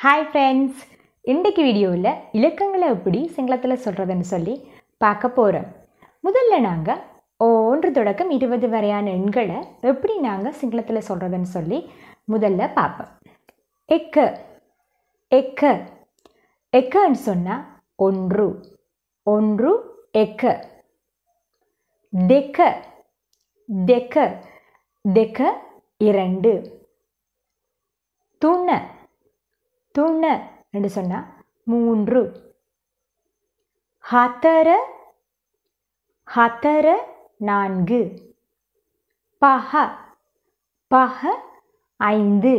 Hi friends, இன்றைக்கு வீடியோவில் இலக்கங்களை எப்படி சிங்களத்தில் சொல்கிறதுன்னு சொல்லி பார்க்க போகிறோம். முதல்ல நாங்கள் 1 தொடக்கம் 20 வரையான எண்களை எப்படி நாங்கள் சிங்களத்தில் சொல்கிறதுன்னு சொல்லி முதல்ல பார்ப்போம். எக்க எக்க எக்கன்னு சொன்னால் 1 1 எக்க. தெக்க தெக்க தெக்க 2. துண துண என்று சொன்னால் 3. ஹத்தர ஹத்தர 4. பஹ பஹ 5.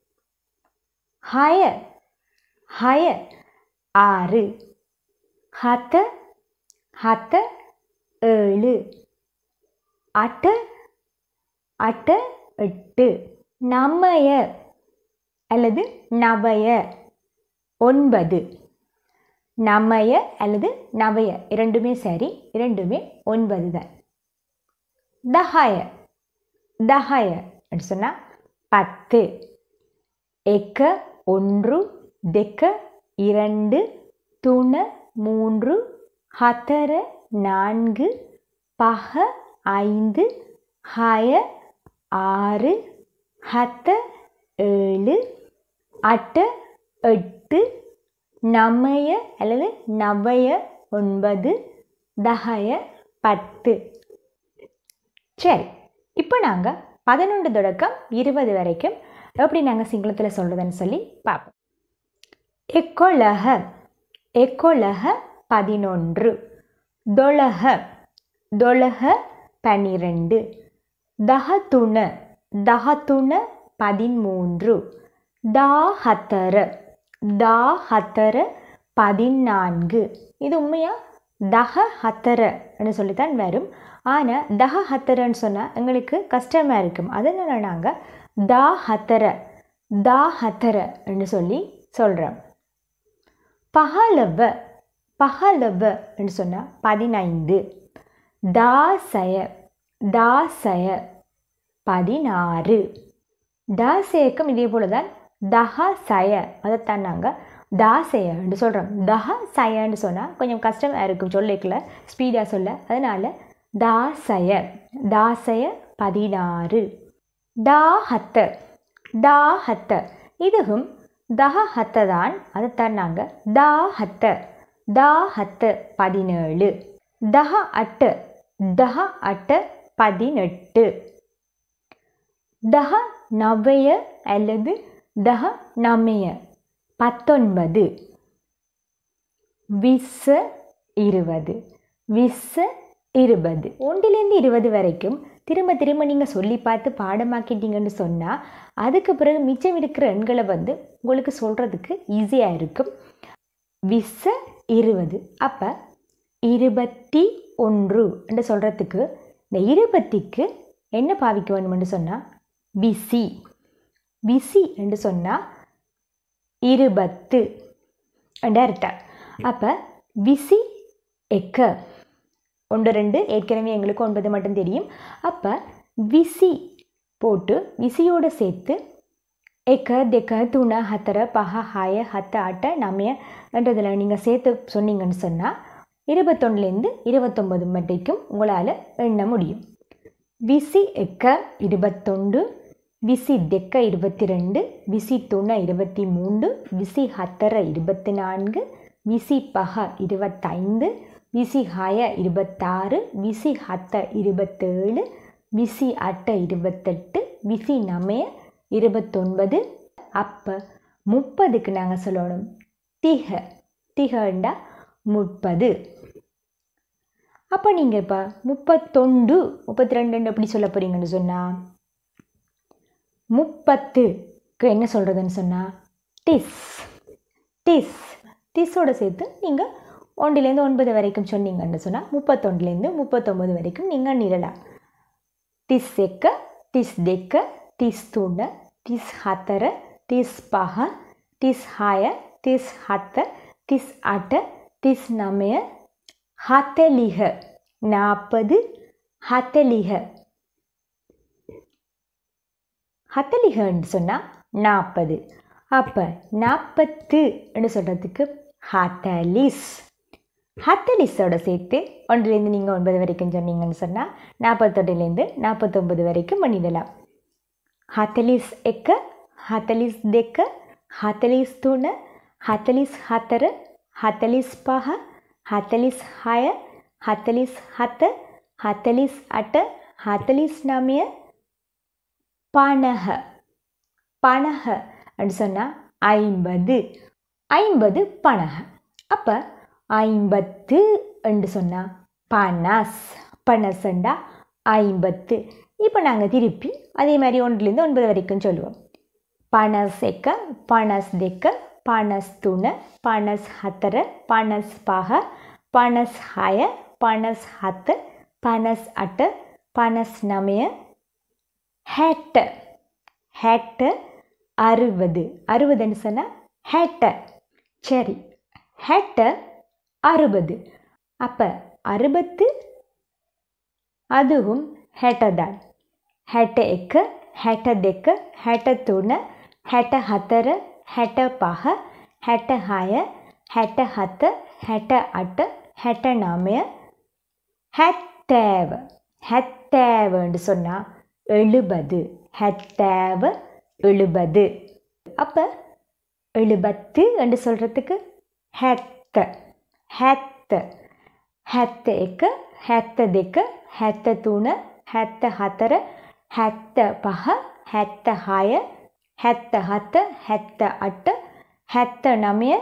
ஹய ஹய 6. ஹத ஹத 7. அட்ட அட்ட 8. நமய அல்லது நவய 9. நமய அல்லது நவய இரண்டுமே சரி, இரண்டுமே 9 தான். தஹய தஹய என்று சொன்னால் 10. எக்க 1 தெக்க 2 துண 3 ஹத்தர 4 பஹ 5 ஹய 6 ஹத்த 7 அட்ட 8 நமய அல்லது நவய 9 தஹய 10. சரி, இப்போ நாங்கள் 11 தொடக்கம் 20 வரைக்கும் எப்படி நாங்கள் சிங்களத்தில் சொல்கிறதுன்னு சொல்லி பார்ப்போம். எக்கொலக எக்கொலக 11. தொலக தொலக 12. தஹதுண தஹதுண 13. தாஹத்தர தாஹத்தர 14. இது உண்மையாக தஹ ஹத்தரன்னு சொல்லித்தான் வரும். ஆனால் தஹ ஹத்தரன்னு சொன்னால் எங்களுக்கு கஷ்டமாக இருக்கும். அதனால் நாங்கள் தாஹத்தர தாஹத்தரன்னு சொல்லி சொல்கிறோம். பஹலவ பஹலவன்னு சொன்னால் 15. தாசய தாசய 16. தாசேக்கும் இதே போல தான் தஹ சய, அதைத்தான் நாங்கள் தாசயன்னு சொல்கிறோம். தஹ சயன்னு சொன்னால் கொஞ்சம் கஷ்டமாக இருக்கும் சொல்லிக்கல, ஸ்பீடாக சொல்ல. அதனால் தாசய தாசய 16. தாஹத்த தாஹத்த இதுவும் தஹ ஹத்த தான், அதைத்தான் நாங்கள் தாஹத்த தாஹத்த 17. தஹ அட்ட தஹ அட்ட 18. தஹ நவய அல்லது தஹ நமய 19. விஸ்ஸ 20 விஸ்ஸ 20. 1லேருந்து 20 வரைக்கும் திரும்ப திரும்ப நீங்கள் சொல்லி பார்த்து பாடமாக்கிட்டீங்கன்னு சொன்னால் அதுக்கு பிறகு மிச்சம் இருக்கிற எண்களை உங்களுக்கு சொல்கிறதுக்கு ஈஸியாக இருக்கும். விஸ்ஸ 20. அப்போ 21 என்று சொல்கிறதுக்கு இந்த 20க்கு என்ன பாவிக்க வேணும்னு சொன்னால் விசி விசி என்று சொன்னால் 20 என்ற அர்த்தம். அப்போ விசி எக்க 1 2 ஏற்கனவே எங்களுக்கு 9 மட்டும் தெரியும். அப்போ விசி போட்டு விசியோடு சேர்த்து எக்க தெக்க துண ஹத்தர பஹ ஹாய ஹத்த அட்ட நமய என்றதில் நீங்கள் சேர்த்து சொன்னீங்கன்னு சொன்னால் 21லேருந்து 29 மட்டும் உங்களால் எண்ண முடியும். விசி எக்க 21, விசி தெக்க 22, விசி துண 23, விசி ஹத்தர 24, விசி பஹ 25, விசி ஹய 26, விசி ஹத்த 27, விசி அட்ட 28, விசி நமய 29. அப்போ 30க்கு நாங்கள் சொல்லணும் திக திகண்டா 30. அப்போ நீங்கள் இப்போ 31 32 எப்படி சொல்ல போகிறீங்கன்னு சொன்னால் 30க்கு என்ன சொல்கிறதுன்னு சொன்னால் டிஸ் டிஸ் டிஸ்ஸோடு சேர்த்து நீங்கள் 1லேருந்து 9 வரைக்கும் சொன்னீங்கன்னு சொன்னால் 31லேருந்து 39 வரைக்கும் நீங்கள் நிரலாம். டிஸ் எக்க டிஸ் தெக்க டிஸ் துண டிஸ் ஹத்தர டிஸ் பஹ டிஸ் ஹாய டிஸ் ஹத்த டிஸ் அட்ட டிஸ் நமய ஹத்தலிக 40 ஹத்தலிக ஹத்தலிகன்னு சொன்னால் 40. அப்போ 40 என்று சொல்கிறதுக்கு ஹத்தலிஸ். ஹத்தலிஸோட சேர்த்து 1லேருந்து நீங்கள் 9 வரைக்கும் சொன்னீங்கன்னு சொன்னால் 41லேருந்து 49 வரைக்கும் பண்ணிடலாம். ஹத்தலிஸ் எக்க, ஹத்தலிஸ் දෙක, හතලිස් තුන, හතලිස් හතර, හතලිස් පහ, හතලිස් හය, හතලිස් හත, හතලිස් අට, හතලිස් නවය, 50. 50 அப்படின்னு சொன்னால் 50. 50 50. அப்போ 50 என்று சொன்னால் 50. 50ண்டா 50. இப்போ நாங்கள் திருப்பி அதே மாதிரி 1லேருந்து 9 வரைக்கும் சொல்லுவோம். 51, 52, 53, 54, 55, 56, 57, 58, 59, 60. 60, 60. 60ன்னு சொன்னால் 60. சரி, 60, 60. அப்போ 60 அதுவும் 60 தான். 61, 62, 63, 64, 65, 66, 67, 68, 69, 70. 70ன்னு சொன்னால் 70. 70, 70. அப்போ 70 என்று சொல்கிறதுக்கு 70. 70. 71, 72, 73, 74, 75, 76, 77, 78, 79,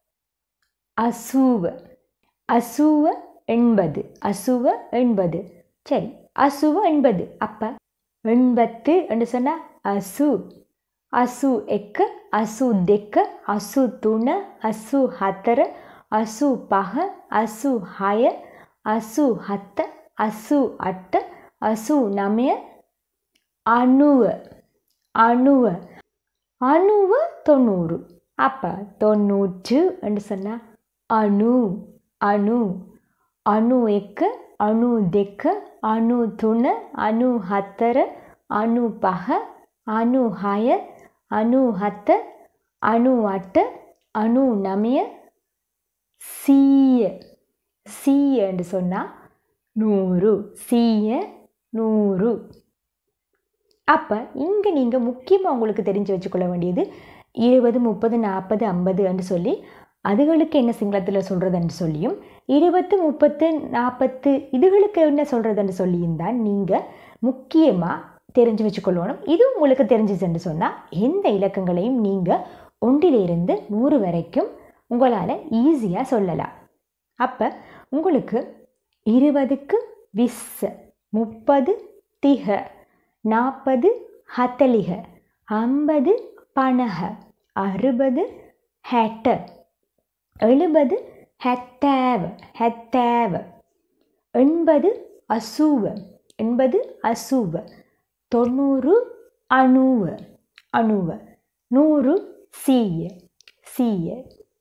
80. 80, 80. 80, 80. சரி, 80, 80. அப்போ 80 என்று சொன்னால் 80. 81, 82, 83, 84, 85, 86, 87, 88, 89, 90. 90. 90, 90. அப்போ 90 என்று சொன்னால் அணு. அணு. 91, 92, 93, 94, 95, 96, 97, 98, 99, 100. 100 என்று சொன்னால் 100. 100, 100. அப்போ இங்கே நீங்கள் முக்கியமாக உங்களுக்கு தெரிஞ்சு வச்சுக்கொள்ள வேண்டியது 20, 30, 40, 50 என்று சொல்லி அதுகளுக்கு என்ன சிங்களத்தில் சொல்கிறதுன்னு சொல்லியும் 20, 30, 40 இதுகளுக்கு என்ன சொல்கிறதுன்னு சொல்லியும் தான் நீங்கள் முக்கியமாக தெரிஞ்சு வச்சுக்கொள்ளணும். இது உங்களுக்கு தெரிஞ்சிச்சுன்னு சொன்னால் எந்த இலக்கங்களையும் நீங்கள் 1லிருந்து 100 வரைக்கும் உங்களால் ஈஸியாக சொல்லலாம். அப்போ உங்களுக்கு 20க்கு 20, 30 30, 40 40, 50 50, 60 60, 70 70, 70, 80 80, 80 80, 90 90, 90, 100 100, 100.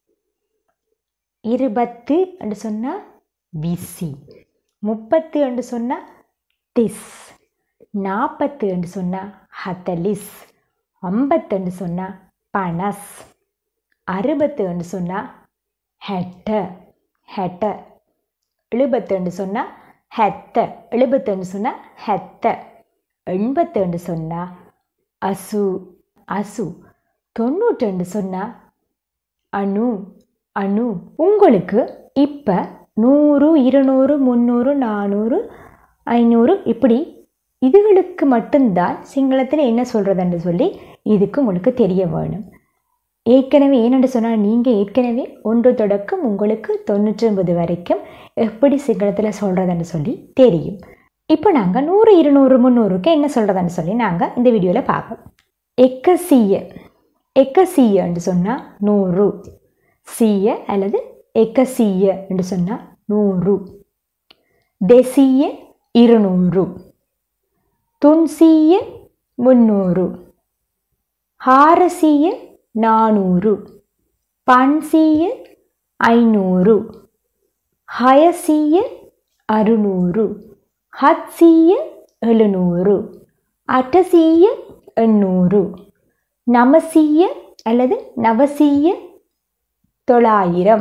20 என்று சொன்னால் 20, 30 என்று சொன்னால் 30, 40 என்று சொன்னால் 40, 50 என்று சொன்னால் 50, 60 என்று சொன்னால் 60, 60, 70 என்று சொன்னால் 70, 70 என்று சொன்னால் 70, 80 என்று சொன்னால் 80, 80, 90 என்று சொன்னால் அணு அணு. உங்களுக்கு இப்போ 100, 200, 300, 400, 500 இப்படி இதுகளுக்கு மட்டும்தான் சிங்களத்தில் என்ன சொல்கிறதுன்னு சொல்லி இதுக்கு உங்களுக்கு தெரிய வேணும். ஏற்கனவே ஏனென்று சொன்னால் நீங்கள் ஏற்கனவே 1 தொடக்கம் உங்களுக்கு 99 வரைக்கும் எப்படி சிங்களத்தில் சொல்கிறதுன்னு சொல்லி தெரியும். இப்போ நாங்கள் 100, 200, 300க்கு என்ன சொல்கிறதுன்னு சொல்லி நாங்கள் இந்த வீடியோவில் பார்ப்போம். எக்கசிய எக்கசியன்னு சொன்னால் 100, சீய அல்லது எக்கசிய என்று சொன்னால் 100, தேசிய 200, துன்சிய 300, ஹாரசிய 400, பன்சிய 500, ஹயசிய 600, ஹத்சிய 700, அட்டசிய 800, நமசிய அல்லது நவசிய 900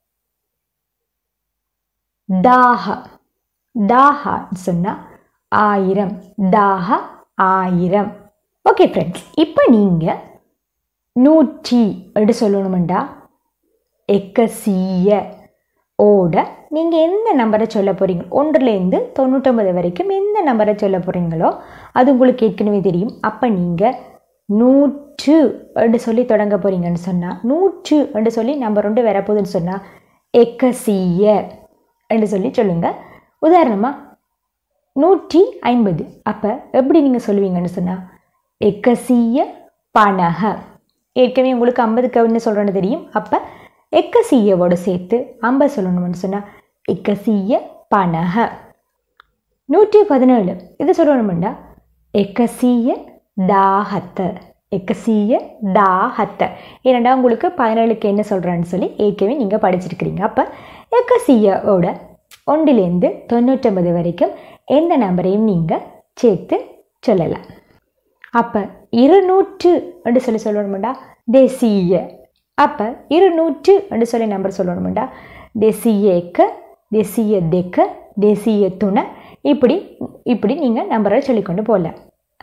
தாஹ தாஹ சொன்னால் 1000 தாஹ 1000. ஓகே ஃப்ரெண்ட்ஸ், இப்போ நீங்கள் 100 அப்படி சொல்லணுமெண்டா 100 ஓட நீங்கள் எந்த நம்பரை சொல்ல போகிறீங்க 1லேருந்து 99 வரைக்கும் எந்த நம்பரை சொல்ல போகிறீங்களோ அது உங்களுக்கு ஏற்கனவே தெரியும். அப்போ நீங்கள் 100 அப்படி சொல்லி தொடங்க போகிறீங்கன்னு சொன்னால் 100 அப்படி சொல்லி நம்பர் 2 வரப்போகுதுன்னு சொன்னால் 100 அப்படி சொல்லி சொல்லுங்கள். உதாரணமாக 150 அப்போ எப்படி நீங்கள் சொல்லுவீங்கன்னு சொன்னால் 150. ஏற்கனவே உங்களுக்கு 50க்கு என்ன சொல்கிறேன்னு தெரியும். அப்போ 100வோடு சேர்த்து 50 சொல்லணும்னு சொன்னால் 150. 117 இது சொல்லணும்னா 110. 110. ஏன்னா உங்களுக்கு 17க்கு என்ன சொல்கிறான்னு சொல்லி ஏற்கனவே நீங்கள் படிச்சிருக்கிறீங்க. அப்போ 100வோட 1லேருந்து 99 வரைக்கும் எந்த நம்பரையும் நீங்கள் சேர்த்து சொல்லலாம். அப்போ 200 அப்படி சொல்லி சொல்லணும்டா தேசிய. அப்போ 200 அப்படி சொல்லி நம்பர் சொல்லணும்டா தேசிய 1, தேசிய 2, தேசிய 3 இப்படி நீங்கள் நம்பரை சொல்லிக்கொண்டு போகலாம்.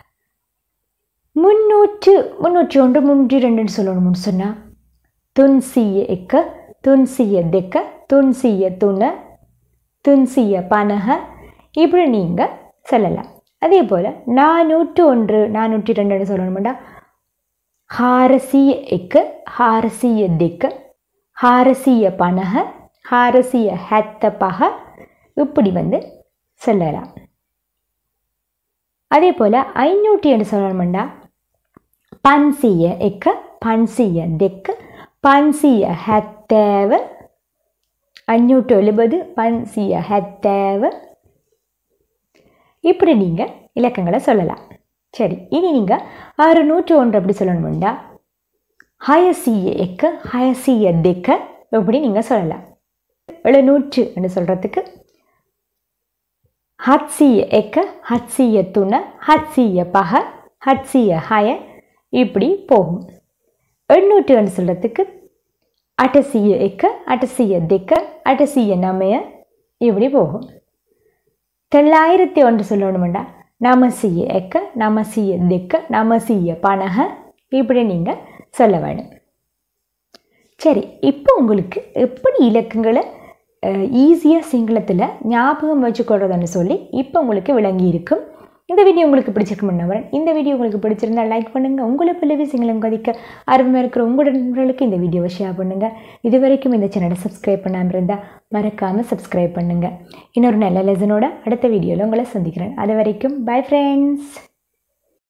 300, 301, 302 சொல்லணும்னு சொன்னால் 301, 302, 303, 350 இப்படி நீங்கள் சொல்லலாம். அதே போல் 401, 402 சொல்லணும்னா 401, 402, 450, 470 இப்படி சொல்லலாம். அதே போல் 500 என்று சொல்லணும்னா 501, 502, 570, 570, 570 இப்படி நீங்கள் இலக்கங்களை சொல்லலாம். சரி, இனி நீங்கள் 601 அப்படி சொல்லணும்னா 601, 602 இப்படி நீங்கள் சொல்லலாம். 700 என்று சொல்கிறதுக்கு 701, 703, 750, 706 இப்படி போகும். 800 என்று சொல்கிறதுக்கு 801, 802, 809 இப்படி போகும். 901 சொல்லணும்னா 901, 902, 950 இப்படி நீங்கள் சொல்ல வேணும். சரி, இப்போ உங்களுக்கு எப்படி இலக்கங்களை ஈஸியாக சிங்களத்தில் ஞாபகம் வச்சுக்கொள்றதுன்னு சொல்லி இப்போ உங்களுக்கு விளங்கி இருக்கும். இந்த வீடியோ உங்களுக்கு பிடிச்சிருக்குன்னு நம்புறேன். இந்த வீடியோ உங்களுக்கு பிடிச்சிருந்தால் லைக் பண்ணுங்கள். உங்களை பிள்ளைவி சிங்களம் கதிக்க ஆர்வமாக இருக்கிற உங்களோட நண்பர்களுக்கு இந்த வீடியோவை ஷேர் பண்ணுங்கள். இது வரைக்கும் இந்த சேனலை சப்ஸ்கிரைப் பண்ணாமல் இருந்தால் மறக்காமல் சப்ஸ்கிரைப் பண்ணுங்கள். இன்னொரு நல்ல லெசனோட அடுத்த வீடியோவில் உங்களை சந்திக்கிறேன். அது வரைக்கும் பை ஃப்ரெண்ட்ஸ்.